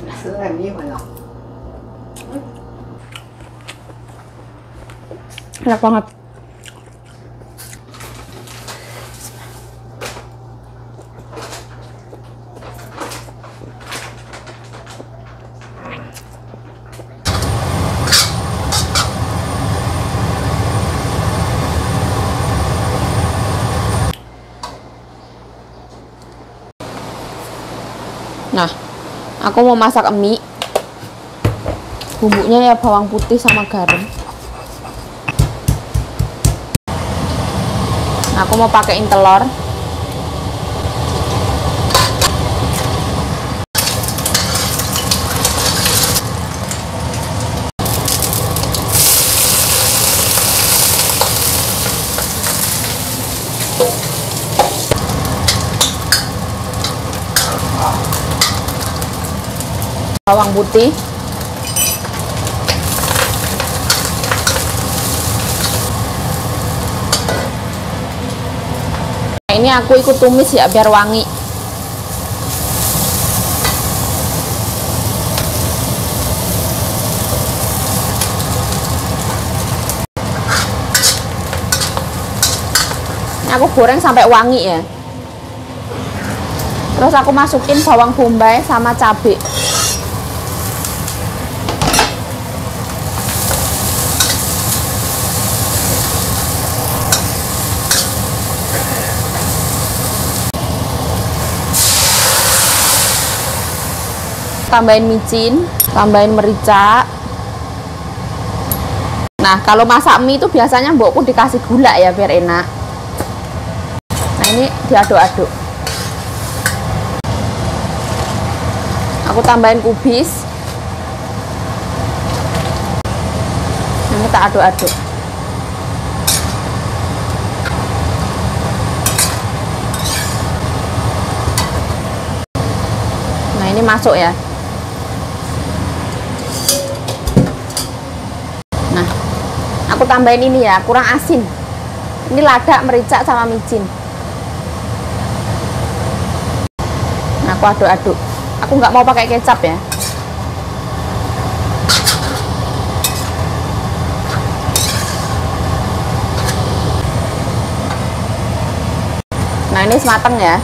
Enak banget. Nah, aku mau masak mie. Bumbunya ya bawang putih sama garam. Nah, aku mau pakein telur. Bawang putih. Nah, ini aku ikut tumis ya biar wangi. Ini aku goreng sampai wangi ya. Terus aku masukin bawang bombay sama cabai. Tambahin micin, tambahin merica. Nah, kalau masak mie itu biasanya mbokku dikasih gula ya biar enak. Nah, ini diaduk-aduk. Aku tambahin kubis. Ini tak aduk-aduk. Nah, ini masuk ya. Nah, aku tambahin ini ya, kurang asin. Ini lada, merica, sama micin. Nah, aku aduk-aduk. Aku nggak mau pakai kecap ya. Nah, ini semateng ya.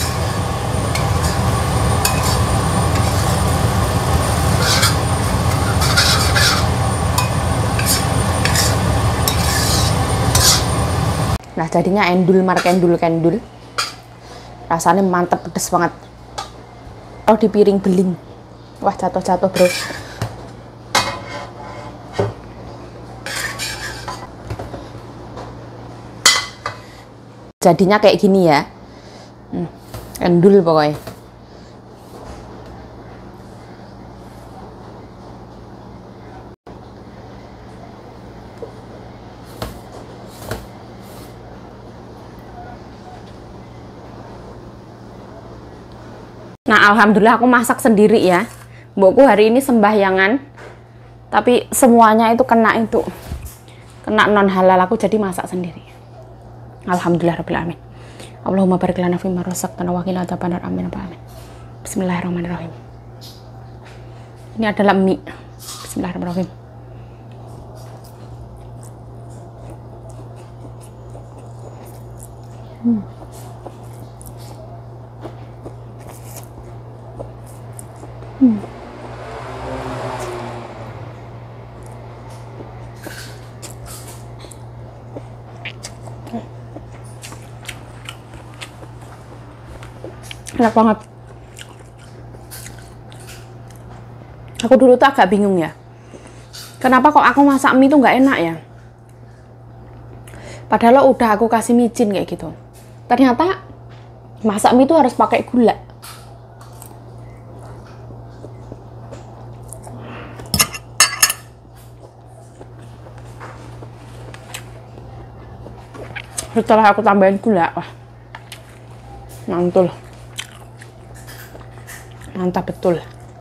Nah, jadinya endul mar kendul. Rasanya mantep, pedes banget. Oh, di piring beling. Wah, jatuh-jatuh, bro. Jadinya kayak gini ya. Endul pokoknya. Nah, alhamdulillah aku masak sendiri ya. Mbokku hari ini sembahyangan, tapi semuanya itu kena non halal, aku jadi masak sendiri. Alhamdulillah rabbil alamin. Allahumma barik lana fimma razaqtana wa qina adzabannar. Amin. Bismillahirrahmanirrahim. Ini adalah mie. Bismillahirrahmanirrahim. Enak banget. Aku dulu tuh agak bingung ya, kenapa kok aku masak mie tuh nggak enak ya. Padahal udah aku kasih micin kayak gitu. Ternyata masak mie tuh harus pakai gula. Setelah aku tambahin gula, wah, mantul. Mantap betul.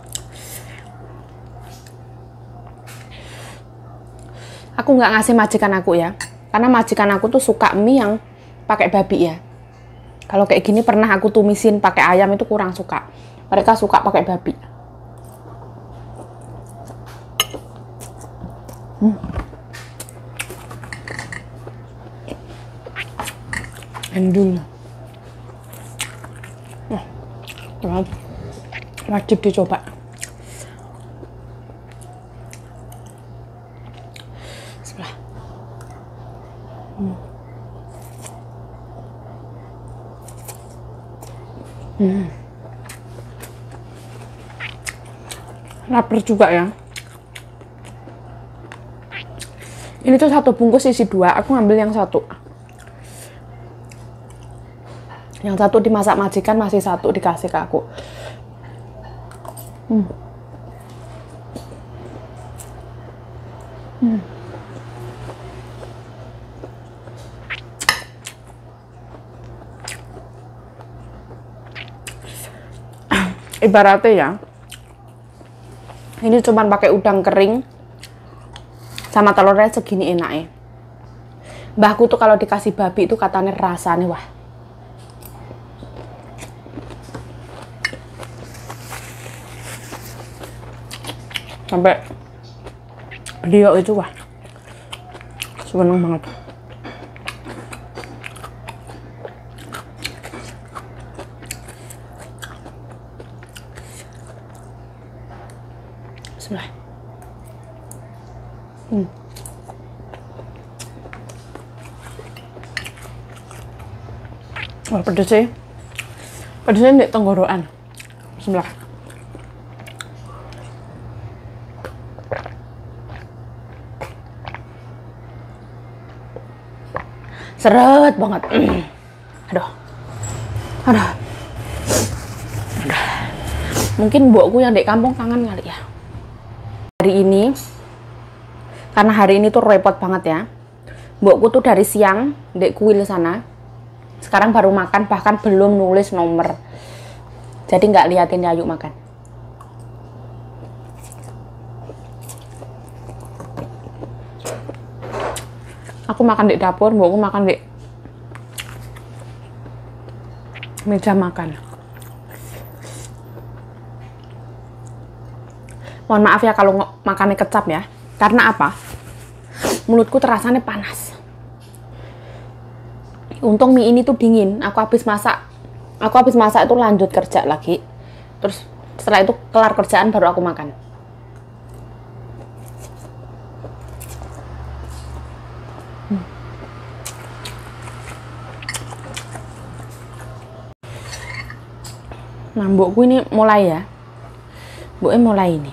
Aku nggak ngasih majikan aku ya, karena majikan aku tuh suka mie yang pakai babi ya. Kalau kayak gini pernah aku tumisin pakai ayam itu kurang suka. Mereka suka pakai babi. Endul. Wajib dicoba. Sebelah. Lapar juga ya. Ini tuh 1 bungkus isi 2. Aku ngambil yang 1. Yang 1 dimasak majikan, masih 1 dikasih ke aku. Ibaratnya ya, ini cuman pakai udang kering sama telurnya segini enaknya. Mbahku tuh kalau dikasih babi itu katanya rasanya wah. Sampai beliau itu wah seneng banget. Bismillah. Wah pedes sih. Pedesnya di tenggorokan. Bismillah. Seret banget. Aduh. Aduh. Mungkin mbokku yang di kampung kangen kali ya. Hari ini, karena hari ini tuh repot banget ya. Mbokku tuh dari siang di kuil sana. Sekarang baru makan, bahkan belum nulis nomor. Jadi nggak liatin Yayu makan. Aku makan di dapur, mbokku makan di meja makan. Mohon maaf ya kalau makannya kecap ya. Karena apa? Mulutku terasanya panas. Untung mie ini tuh dingin. Aku habis masak itu lanjut kerja lagi. Terus setelah itu kelar kerjaan baru aku makan. Nah, mbokku ini mulai ya. Mboknya mulai ini.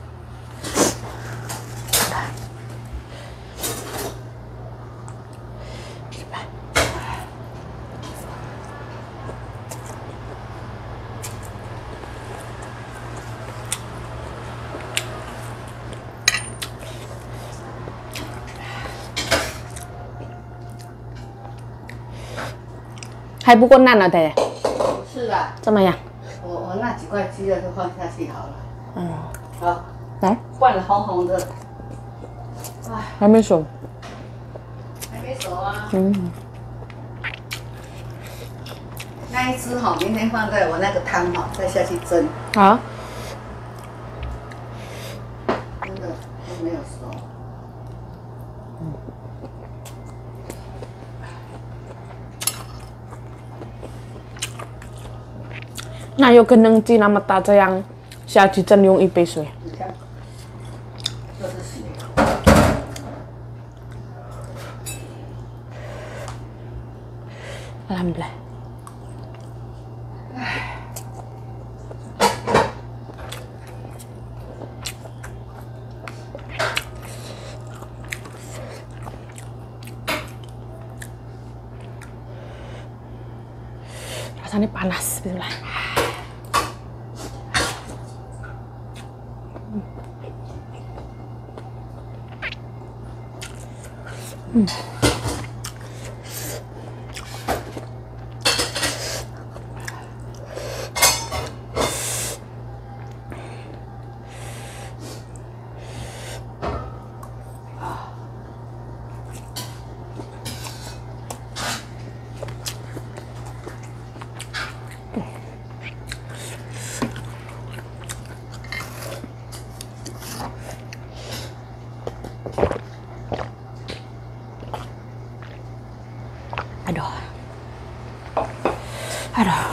还不够烂呢，太太。 是啊， 怎么样？ 我那几块鸡肉都放下去好了。 嗯， 好， 来， 灌得红红的。哎， 还没熟。 还没熟啊。 嗯， 那一只哈，明天放在我那个汤哈，再下去蒸。 好。 真的都没有熟。 那有可能只那么大这样下去蒸用一杯水。 你看，这是血。 Alhamdulillah. Rasanya panas, bismillah. Aduh.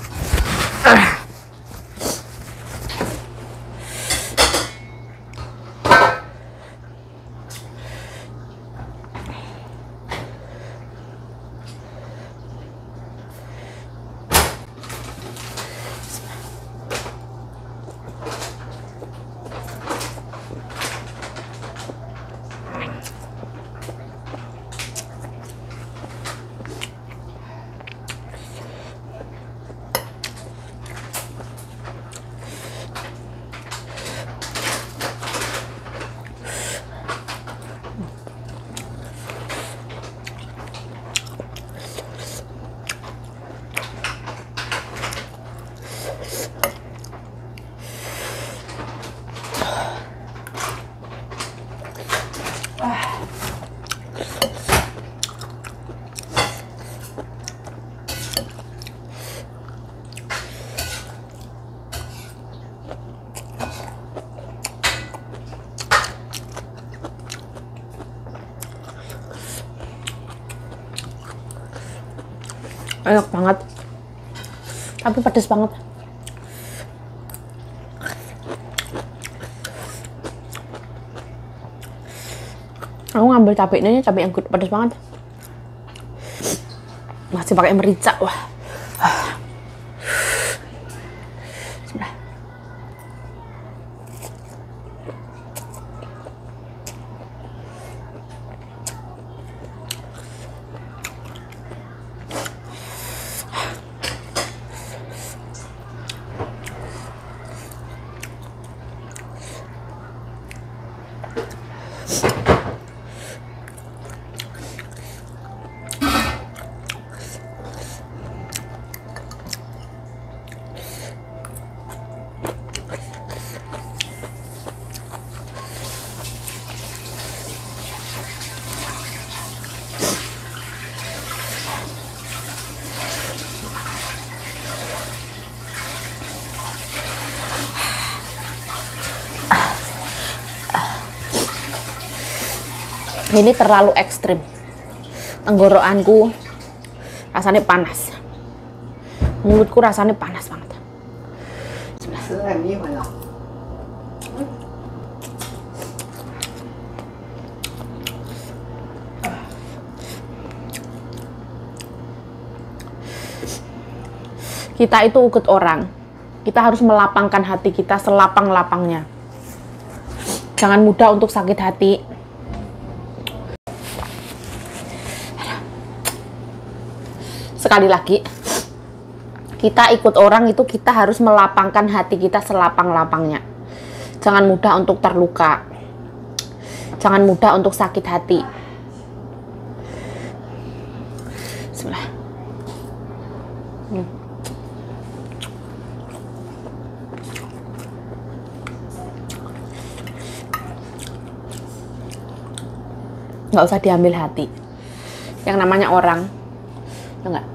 Enak banget, tapi pedes banget. Aku ngambil cabenya, cabai yang pedes banget. Masih pakai merica, wah. Bismillah. Ini terlalu ekstrim. Tenggorokanku rasanya panas. Mulutku rasanya panas banget. Kita itu ukut orang. Kita harus melapangkan hati kita selapang-lapangnya. Jangan mudah untuk sakit hati. Sekali lagi, kita ikut orang itu kita harus melapangkan hati kita selapang-lapangnya. Jangan mudah untuk terluka. Jangan mudah untuk sakit hati. Bismillah. Nggak usah diambil hati. Yang namanya orang, enggak.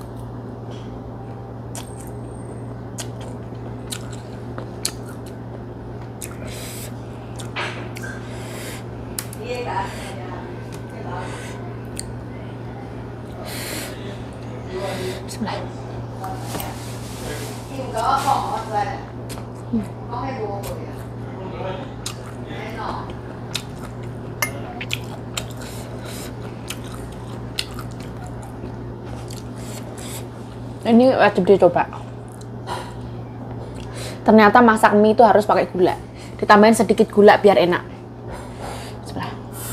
Bismillah. Ini wajib dicoba. Ternyata masak mie itu harus pakai gula. Ditambahin sedikit gula biar enak. Bismillah.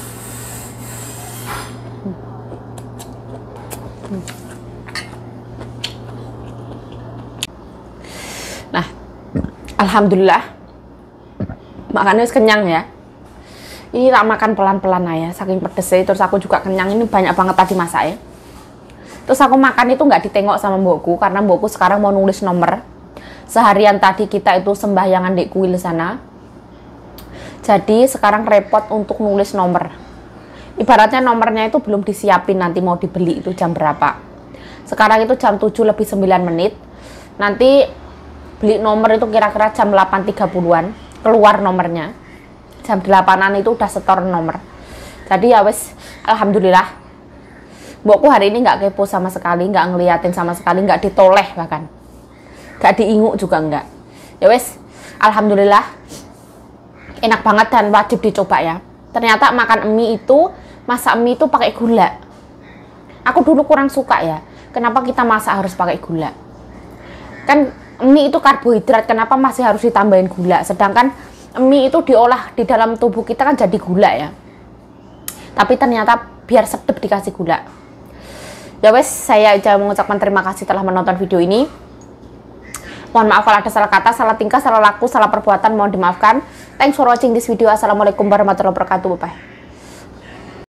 Nah, alhamdulillah makannya kenyang ya. Ini tak makan pelan-pelan aja, saking pedesnya. Terus aku juga kenyang, ini banyak banget tadi masaknya. Terus aku makan itu nggak ditengok sama mbokku, karena mbokku sekarang mau nulis nomor. Seharian tadi kita itu sembahyangan di kuil sana. Jadi sekarang repot untuk nulis nomor. Ibaratnya nomornya itu belum disiapin, nanti mau dibeli itu jam berapa. Sekarang itu jam 7:09. Nanti beli nomor itu kira-kira jam 8.30-an. Keluar nomornya. Jam 8-an itu udah setor nomor. Jadi ya wes, alhamdulillah. Mbokku hari ini nggak kepo sama sekali, nggak ngeliatin sama sekali, nggak ditoleh bahkan, nggak diinguk juga nggak. Ya wes, alhamdulillah enak banget dan wajib dicoba ya. Ternyata makan mie itu, masak mie itu pakai gula. Aku dulu kurang suka ya, kenapa kita masak harus pakai gula? Kan mie itu karbohidrat, kenapa masih harus ditambahin gula? Sedangkan mie itu diolah di dalam tubuh kita kan jadi gula ya. Tapi ternyata biar sedap dikasih gula. Ya wes, saya aja mengucapkan terima kasih telah menonton video ini. Mohon maaf kalau ada salah kata, salah tingkah, salah laku, salah perbuatan, mohon dimaafkan. Thanks for watching this video. Assalamualaikum warahmatullahi wabarakatuh. Bye.